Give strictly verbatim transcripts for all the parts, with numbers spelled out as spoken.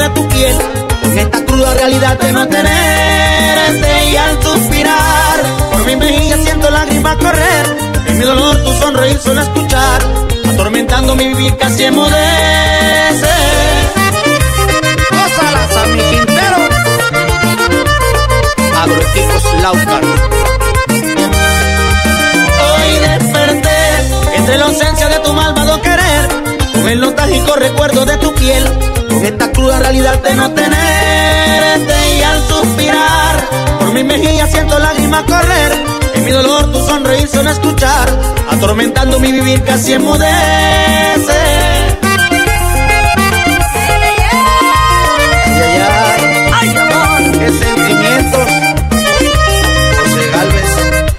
de tu piel, con esta cruda realidad de no tenerte. Y al suspirar por mi mejilla siento lágrimas correr, en mi dolor tu sonreír solo escuchar, atormentando mi vivir casi enmudece. Gózalas a mi Quintero, Agroequipos Laucar. Hoy desperté entre la ausencia de tu malvado querer, con el nostálgico recuerdo de tu piel, con esta cruda realidad de no tenerte. Y al suspirar por mi mejilla siento lágrimas correr, en mi dolor tu sonreír solo escuchar, atormentando mi vivir casi enmudece. Ay, ay, ay, ay, amor, qué sentimientos. José Galvez,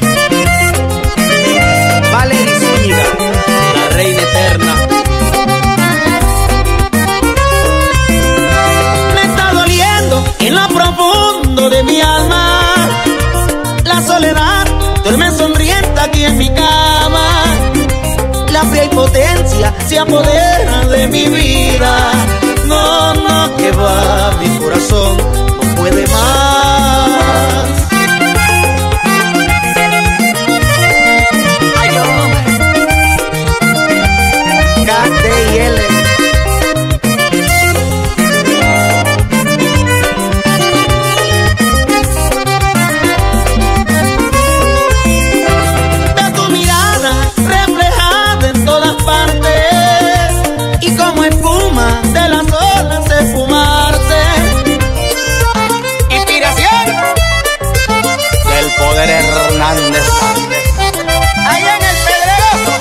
Valery Zúñiga, la reina eterna. Me está doliendo en lo profundo de mi alma, la soledad duerme sonrienta aquí en mi cama, la fría impotencia se apodera de mi vida. No, no, que va, mi corazón no puede más. Ay, hombre. K T I L. Veo tu mirada reflejada en todas partes, y como espuma de las olas esfumarse. Inspiración del Poder Hernández, allá en el Pedregoso.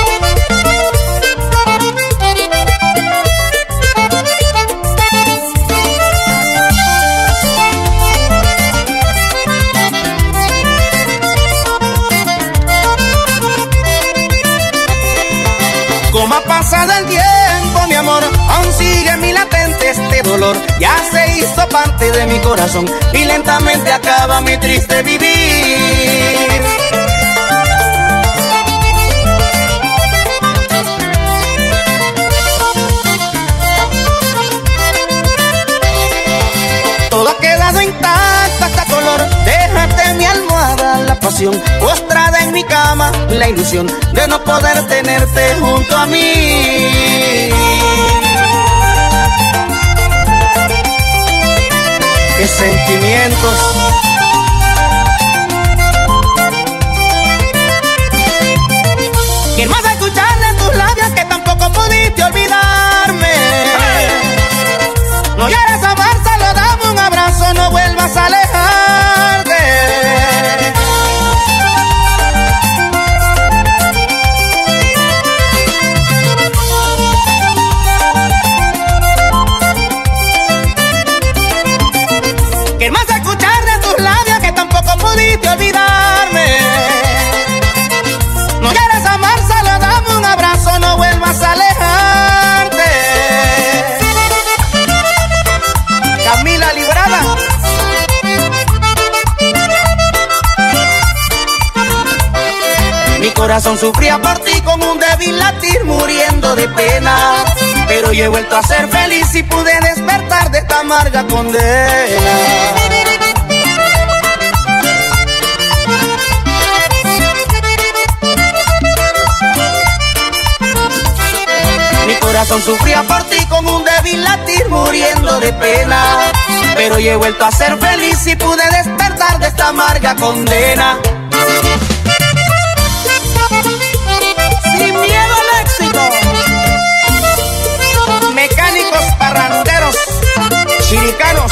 Como ha pasado el tiempo, mi amor, aún sigue en mi latente este dolor. Ya se hizo parte de mi corazón y lentamente acaba mi triste vivir. Todo ha quedado intacto hasta color. Déjate en mi almohada la pasión, postrada en mi cama la ilusión de no poder tenerte junto a mí. Qué sentimientos. Quiero más escuchar de tus labios que tampoco pudiste olvidarme. No quieres amar, solo dame un abrazo, no vuelvas a alejarte. Quiero más escuchar de tus labios que tampoco pudiste olvidarme. No quieres amar, solo dame un abrazo, no vuelvas a alejarte. Camila Librada. Mi corazón sufría por ti con un débil latir, muriendo de pena, pero yo he vuelto a ser feliz y pude despertar de esta amarga condena. Mi corazón sufría por ti con un débil latir, muriendo de pena, pero yo he vuelto a ser feliz y pude despertar de esta amarga condena. Sin miedo al éxito. Mecánicos parranderos, chiricanos.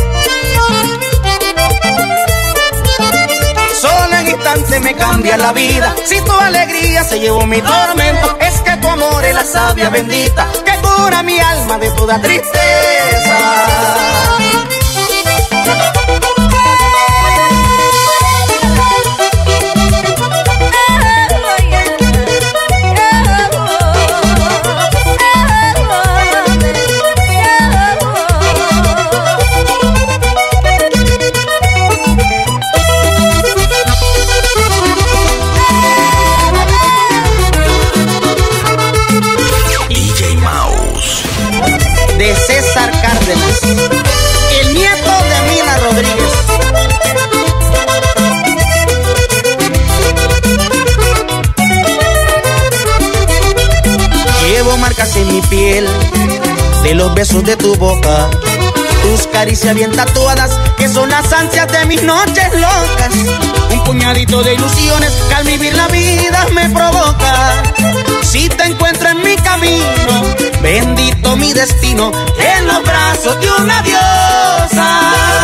Solo en instante me cambia la vida. Si tu alegría se llevó mi tormento, es que tu amor es la savia bendita que cura mi alma de toda tristeza. D C Cárdenas, el nieto de Mina Rodríguez. Llevo marcas en mi piel de los besos de tu boca, tus caricias bien tatuadas, que son las ansias de mis noches locas. Un puñadito de ilusiones que al vivir la vida me provoca. Si te encuentro en mi camino, bendito mi destino, en los brazos de una diosa.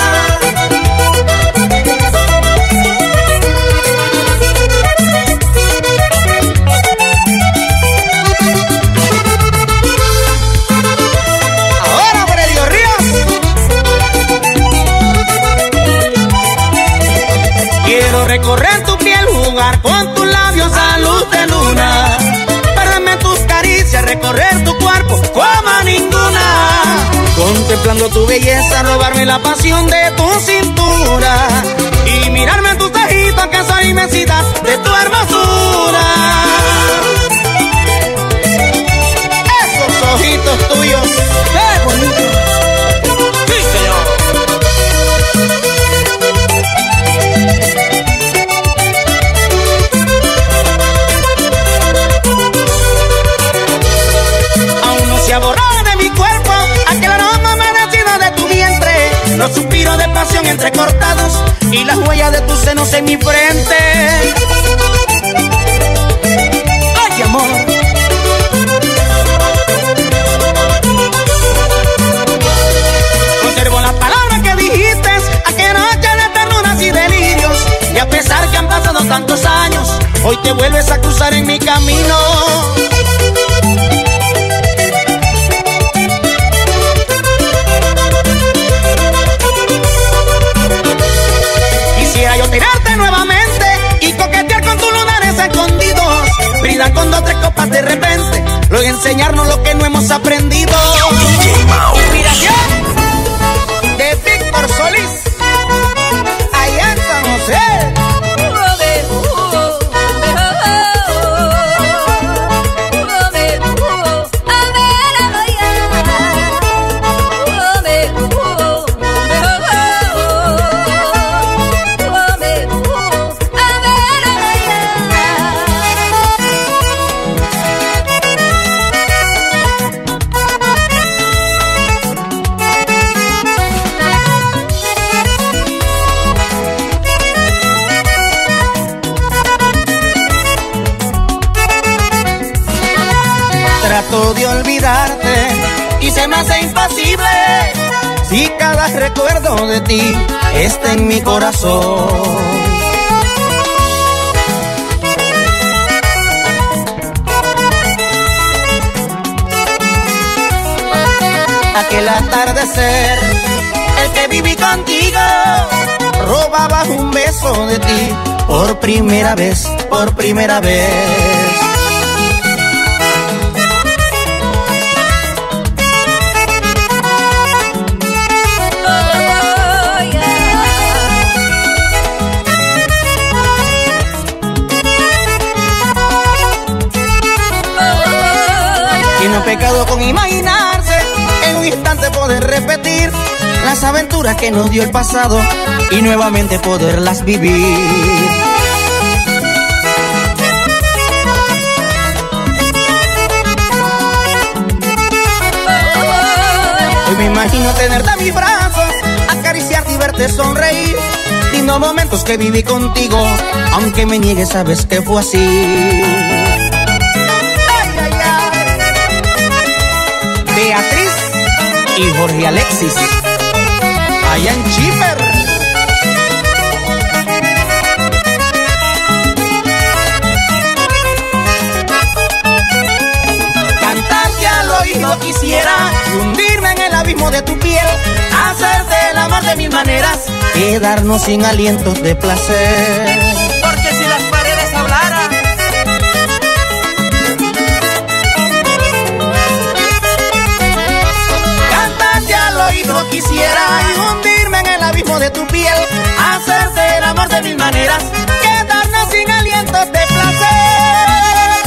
Recorrer tu piel, jugar con tus labios a luz de luna, perderme tus caricias, recorrer tu cuerpo como a ninguna. Contemplando tu belleza, robarme la pasión de tu cintura y mirarme en tus ojitos que son inmensidad de tu hermosura. Esos ojitos tuyos, qué bonito. Sí, señor. Se borró de mi cuerpo aquel aroma amanecido de tu vientre, los suspiros de pasión entrecortados y las huellas de tus senos en mi frente. Ay, amor. Conservo las palabras que dijiste aquella noche de ternuras y delirios, y a pesar que han pasado tantos años, hoy te vuelves a cruzar en mi camino. Tirarte nuevamente y coquetear con tus lunares escondidos, brindar con dos tres copas de repente, luego enseñarnos lo que no hemos aprendido. Inspiración de Víctor Solís, allá en San José. Trato de olvidarte y se me hace imposible si cada recuerdo de ti está en mi corazón. Aquel atardecer, el que viví contigo, robaba un beso de ti por primera vez, por primera vez. Y no he pecado con imaginarse en un instante poder repetir las aventuras que nos dio el pasado y nuevamente poderlas vivir. Hoy me imagino tenerte a mis brazos, acariciarte y verte sonreír. Lindos momentos que viví contigo, aunque me niegues sabes que fue así. Beatriz y Jorge Alexis, allá en Chipper. Cantarte al oído quisiera y hundirme en el abismo de tu piel, hacerte el amor de mil maneras, quedarnos sin alientos de placer. Porque si las paredes hablaran, oído quisiera y hundirme en el abismo de tu piel, hacerte el amor de mil maneras, quedarnos sin alientos de placer.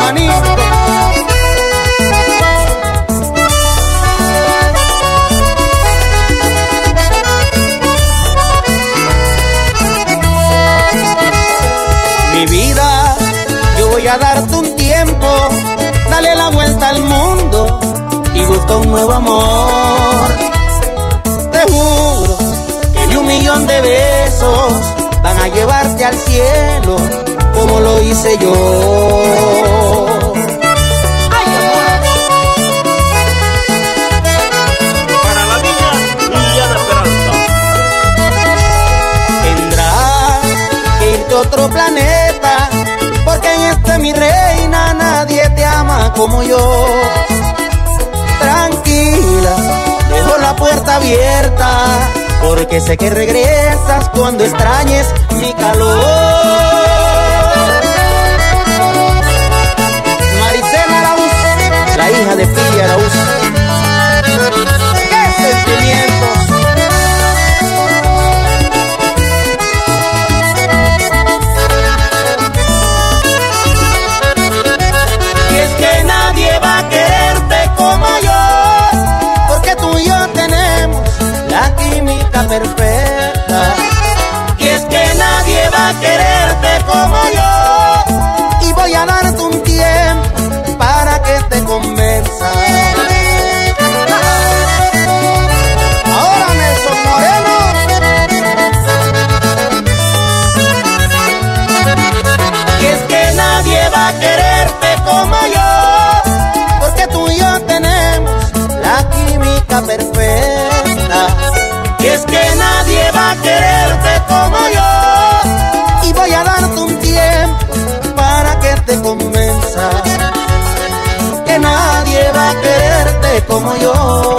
hermanito. Mi vida, yo voy a darte un tiempo, dale la vuelta al mundo y busca un nuevo amor. Te juro que ni un millón de besos van a llevarte al cielo como lo hice yo. ¡Ay, amor! Para la niña Liliana Peralta. Tendrás que irte a otro planeta, porque en este, mi reina, nadie te ama como yo. Tranquila, dejo la puerta abierta, porque sé que regresas cuando extrañes mi calor. Maricela Araúz, la hija de Pili Araúz. ¡Qué sentimientos! Y es que nadie va a quererte como yo, porque tú y yo tenemos la química perfecta. Y es que nadie va a quererte como yo, y voy a darte un tiempo para que te convenza. Ahora Nelson Moreno. Y es que nadie va a quererte como yo, porque tú y yo tenemos la química perfecta. Y es que nadie va a quererte como yo, y voy a darte un tiempo para que te convenza que nadie va a quererte como yo.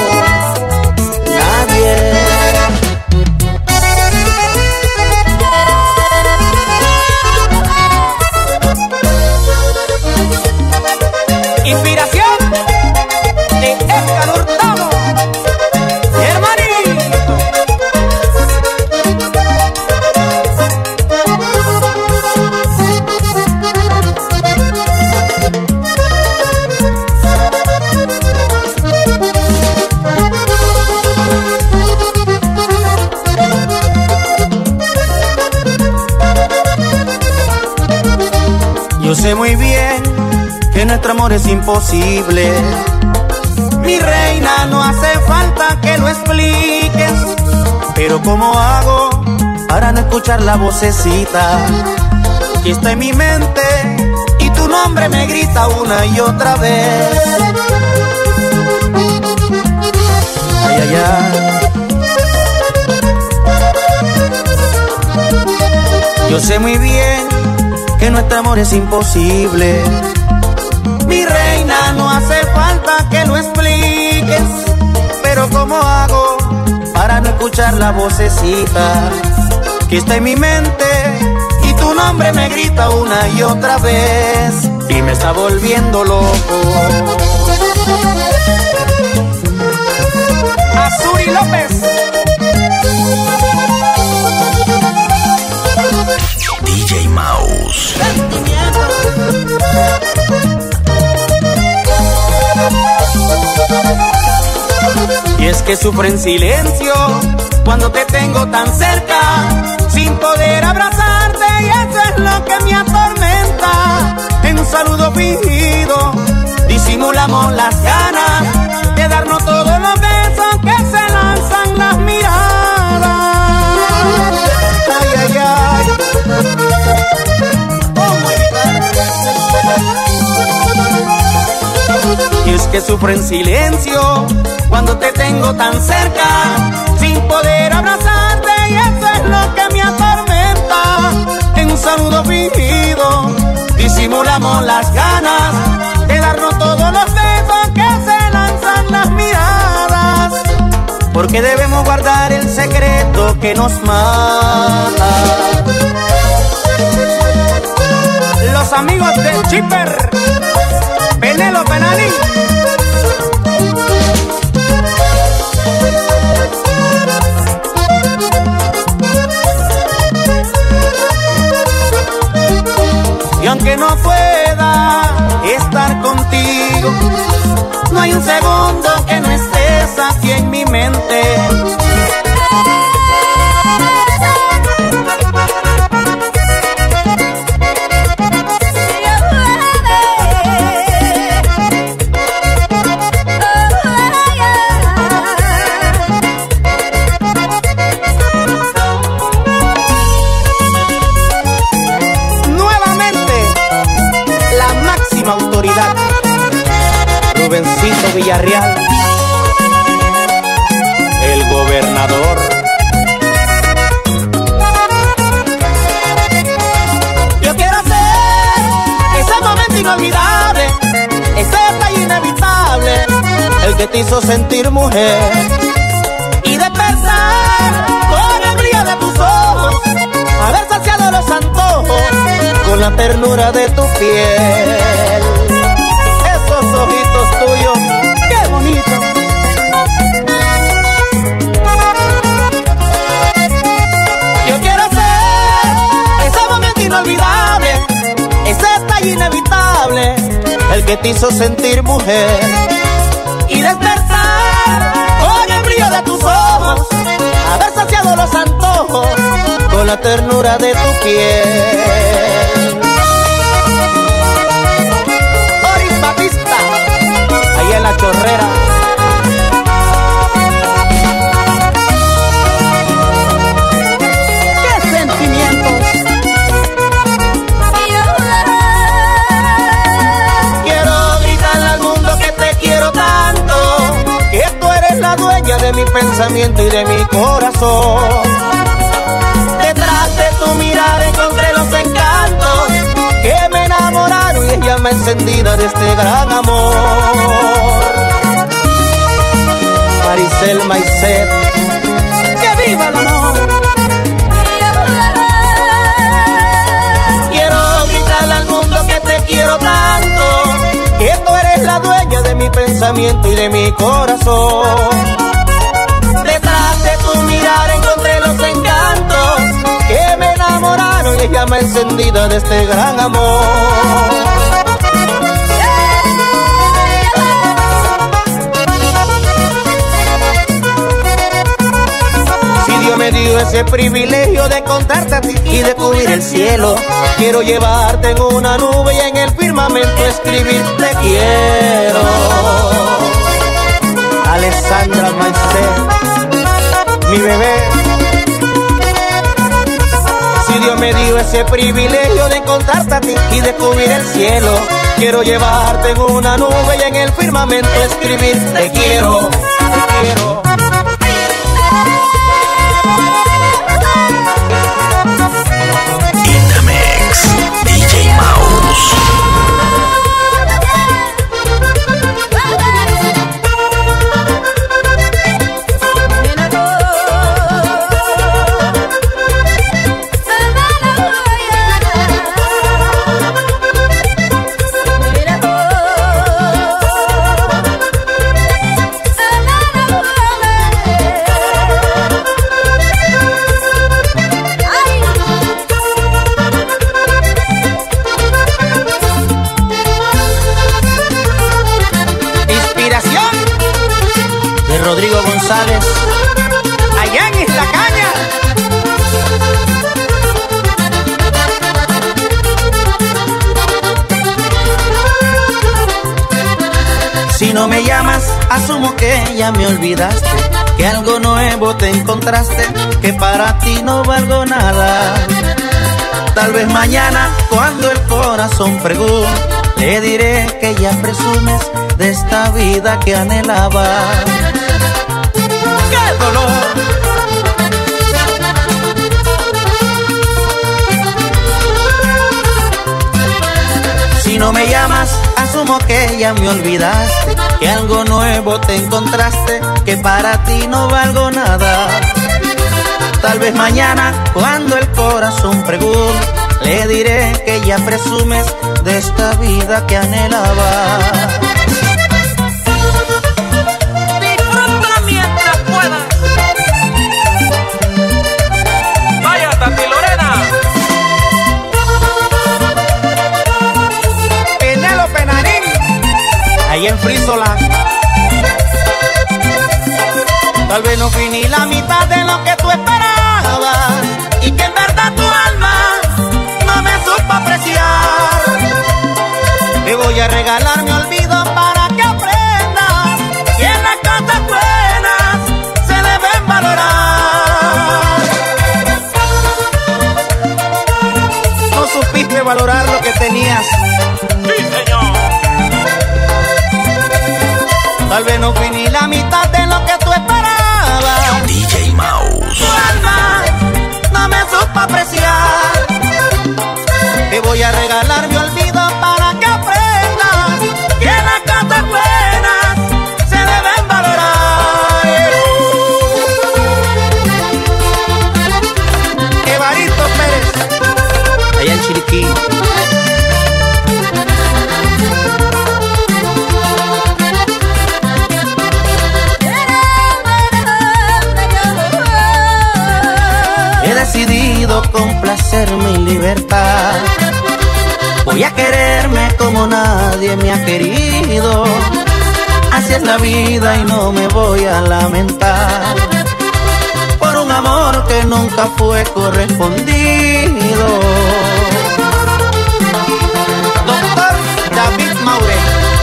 Nadie. Inspiración de Edgar Hurtado, hermanito. Yo sé muy bien que nuestro amor es imposible. Mi reina, no hace falta que lo expliques, pero ¿cómo hago para no escuchar la vocecita que está en mi mente y tu nombre me grita una y otra vez? Ay, ay, ay. Yo sé muy bien que nuestro amor es imposible. Mi reina, no hace falta que lo expliques, pero ¿cómo hago para no escuchar la vocecita que está en mi mente y tu nombre me grita una y otra vez y me está volviendo loco? Azuri López. D J Mouse. Y es que sufro en silencio cuando te tengo tan cerca, sin poder abrazarte, y eso es lo que me atormenta. En un saludo fingido disimulamos las ganas de darnos todos los besos que se lanzan las miradas. Ay, ay, ay. Oh, my God. Y es que sufro en silencio cuando te tengo tan cerca, sin poder abrazarte, y eso es lo que me atormenta. En un saludo fingido disimulamos las ganas de darnos todos los besos que se lanzan las miradas, porque debemos guardar el secreto que nos mata. Los amigos de Chipper, Penelo Penalí. aunque no pueda estar contigo, no hay un segundo que no estés aquí en mi mente. Autoridad, Rubencito Villarreal, el gobernador. Yo quiero ser ese momento inolvidable, ese detalle inevitable, el que te hizo sentir mujer y despertar con el brillo de tus ojos, haber saciado los antojos con la ternura de tu piel. Esos ojitos tuyos, qué bonito. Yo quiero ser ese momento inolvidable, ese detalle inevitable, el que te hizo sentir mujer y despertar con el brillo de tus ojos, haber saciado los antojos con la ternura de tu piel. Boris Batista, ahí en la Chorrera. ¡Qué sentimientos! Quiero gritarle al mundo que te quiero tanto, que tú eres la dueña de mi pensamiento y de mi corazón. Detrás de tu mirar encontré los encantos que me enamoraron y es llama encendida de este gran amor. Maricel Maicet, ¡que viva el amor! Quiero gritarle al mundo que te quiero tanto, que tú eres la dueña de mi pensamiento y de mi corazón. Detrás de tu mirar encontré los encantos que me enamoraron y llama encendida de este gran amor. Si Dios me dio ese privilegio de contarte a ti y de cubrir el cielo, quiero llevarte en una nube y en el firmamento escribir te quiero. Alessandra Maicet, mi bebé. Si Dios me dio ese privilegio de contarte a ti y de cubrir el cielo, quiero llevarte en una nube y en el firmamento escribir te quiero, te quiero. In the mix, D J Mouse. Rodrigo González, allá en Isla Caña. Si no me llamas, asumo que ya me olvidaste, que algo nuevo te encontraste, que para ti no valgo nada. Tal vez mañana, cuando el corazón pregunte, le diré que ya presumes de esta vida que anhelaba. ¡Qué dolor! Si no me llamas, asumo que ya me olvidaste, que algo nuevo te encontraste, que para ti no valgo nada. Tal vez mañana, cuando el corazón pregunte, le diré que ya presumes de esta vida que anhelaba. Disfrútala mientras puedas. Vaya, Tati Lorena. allá en Frisola. Tal vez no fui ni la mitad de lo que tú esperabas, y que en verdad tu alma no me supo apreciar. Te voy a regalar mi olvido para que aprendas que las cosas buenas se deben valorar. No supiste valorar lo que tenías. Sí, señor. Tal vez no fui ni la mitad de lo que tú esperabas. D J Mouse. Tu alma no me supo apreciar. Te voy a regalar mi olvido para que aprendas que las cosas buenas se deben valorar. Evaristo Pérez, allá en Chiriquí. He decidido complacer mi libertad. Voy a quererme como nadie me ha querido. Así es la vida y no me voy a lamentar por un amor que nunca fue correspondido. Doctor David Maure.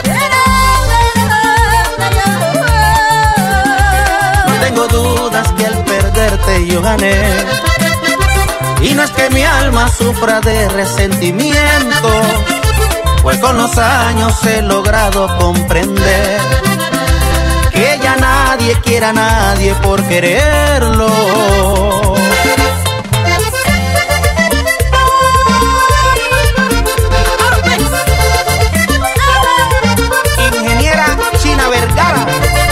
No tengo dudas que al perderte yo gané. Y no es que mi alma sufra de resentimiento, pues con los años he logrado comprender que ya nadie quiere a nadie por quererlo. Ingeniera China Vergara.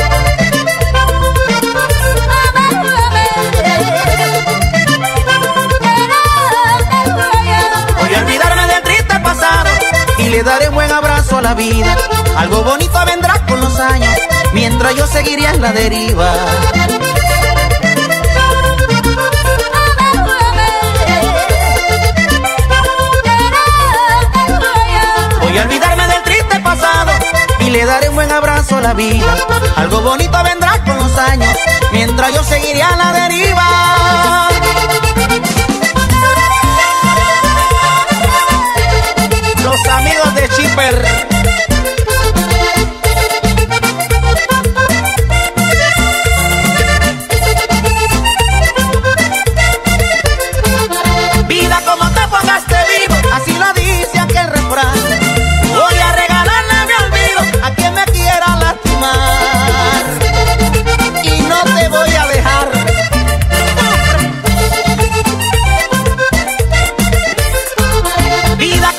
Le daré buen abrazo a la vida. Algo bonito vendrá con los años, mientras yo seguiré en la deriva. Voy a olvidarme del triste pasado y le daré un buen abrazo a la vida. Algo bonito vendrá con los años, mientras yo seguiré a la deriva. Los amigos de Chipper. Vida como te pongaste vivo, así lo dice aquel refrán. Voy a regalarle mi olvido a quien me quiera lastimar, y no te voy a dejar. Vida